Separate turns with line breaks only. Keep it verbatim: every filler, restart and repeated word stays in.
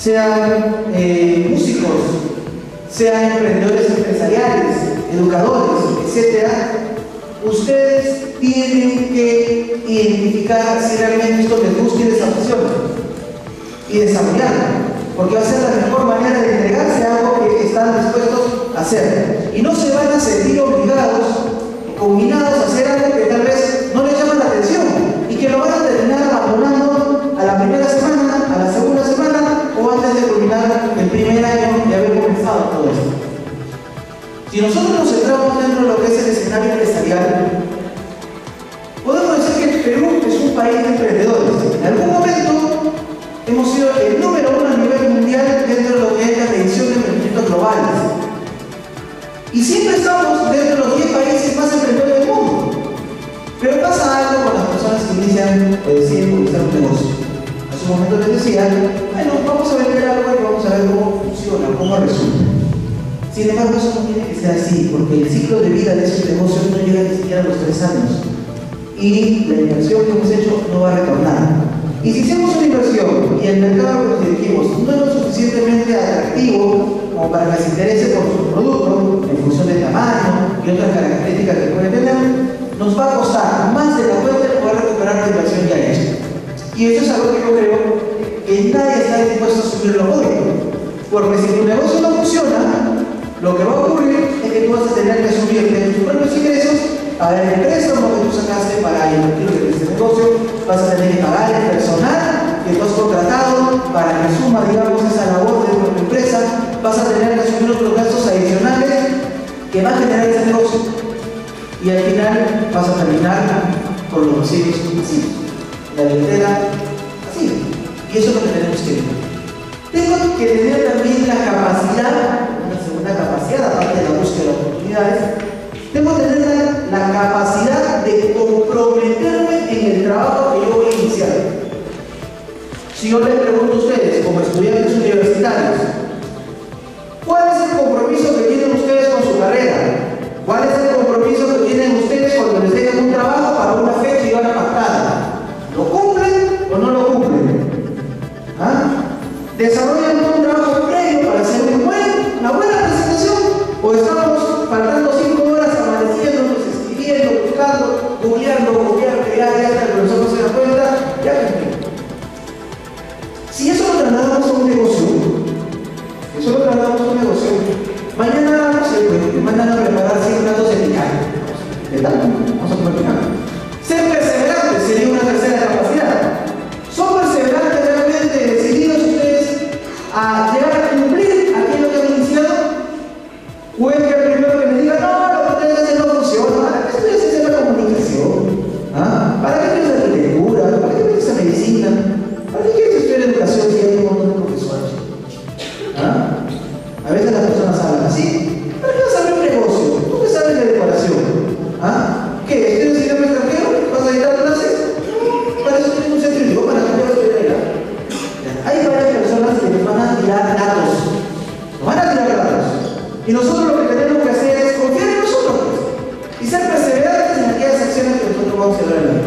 sean eh, músicos, sean emprendedores empresariales, educadores, etcétera, ustedes tienen que identificar si realmente esto les gusta y les apasiona y desarrollarlo, porque va a ser la mejor manera de entregarse a algo que están dispuestos a hacer. Y no se van a sentir obligados, combinados a hacer algo que tal vez no les llama la atención y que lo van a terminar abandonando a la primera semana, a la segunda semana o antes de culminar el primer año de haber comenzado todo esto. Si nosotros nos centramos dentro de lo que es el escenario empresarial, podemos decir que el Perú es un país de emprendedores. En algún momento hemos sido el número uno a nivel mundial dentro de lo que es la medición de emprendimientos globales. Y siempre estamos dentro de los diez países más emprendedores del mundo. Pero pasa algo con las personas que inician o deciden comenzar un negocio. Hace un momento les decía, bueno, vamos a vender algo y vamos a ver cómo funciona, cómo resulta. Sin embargo, eso no tiene que ser así, porque el ciclo de vida de esos negocios no llega ni siquiera a los tres años. Y la inversión que hemos hecho no va a retornar. Y si hacemos una inversión y el mercado que nos dirigimos no es lo suficientemente atractivo como para que se interese por su producto, en función del tamaño y otras características que puede tener, nos va a costar más de la cuenta de poder recuperar la inversión ya hecha. Y eso es algo que yo creo que nadie está dispuesto a asumir lo hoy. Porque si tu negocio no funciona, lo que va a ocurrir es que tú vas a tener que asumir de tus propios ingresos, pagar el préstamo que tú sacaste para invertir en este negocio, vas a tener que pagar el personal que tú has contratado para que suma, digamos, esa labor de tu empresa, vas a tener que asumir otros gastos adicionales que va a generar ese negocio. Y al final vas a terminar con los bolsillos vacíos, la billetera vacía. Y eso es lo que tenemos que ver. Tengo que tener también la capacidad, una segunda capacidad, aparte de la búsqueda de oportunidades, tengo que tener la, la capacidad de comprometerme en el trabajo que yo voy a iniciar. Si yo les pregunto a ustedes, como estudiantes universitarios, ¿cuál es el compromiso que tienen ustedes con su carrera? ¿Cuál es el compromiso que tienen ustedes cuando les dejan un trabajo para una fecha y hora pactada? ¿Lo cumplen o no lo cumplen? ¿Ah? ¿Desarrollan un trabajo previo para hacer un buen, una buena presentación? ¿O estamos faltando cinco horas amaneciéndonos, escribiendo, buscando, googleando, googleando, que ya, ya, el profesor no se da cuenta, ya cumplí? Si eso lo trasladamos a un negocio, eso lo trasladamos a un negocio, mañana, no sé, me mandan a preparar cien platos de picante. ¿Qué tal? Vamos a comer picante. Ser perseverante sería una tercera capacidad. ¿Son perseverantes realmente decididos ustedes a llegar a cumplir aquello que han iniciado? ¿O es que el primero que les diga, no, lo que ustedes hacen no funciona? ¿Para qué estudias hacer la comunicación? ¿Ah? ¿Para qué estudias arquitectura? ¿Para qué estudias medicina? ¿Para qué quieres estudiar educación si hay un montón de profesores? ¿Ah? A veces las personas hablan así. ¿Para qué vas a abrir un negocio? ¿Tú qué sabes de decoración? ¿Ah? ¿Qué? ¿Estudias idioma extranjero? ¿Vas a editar clases? Para eso tienes un centro de idioma, para cambiar de regla. Hay varias personas que nos van a tirar datos. Nos van a tirar datos. Y nosotros lo que tenemos que hacer es confiar en nosotros y ser perseverantes en aquellas acciones que nosotros vamos a llevar adelante.